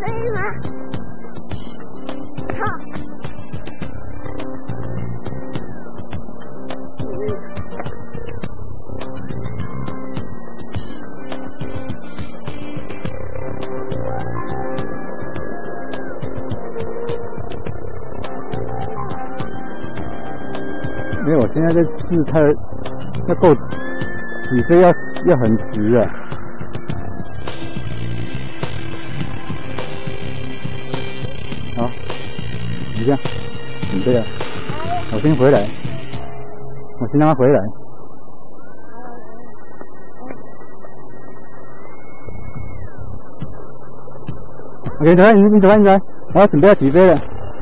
飞吗？好。 没有，我现在在试它要够起飞要很直啊。好，你这样准备了，我先回来，我先让它回来。OK， 你走开，然后准备要起飞了。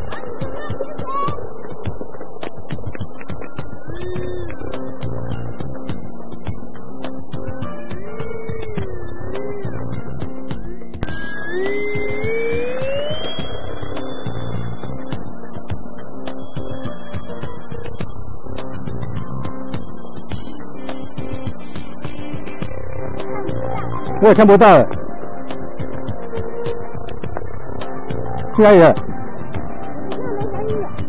我也看不到了，去哪里了？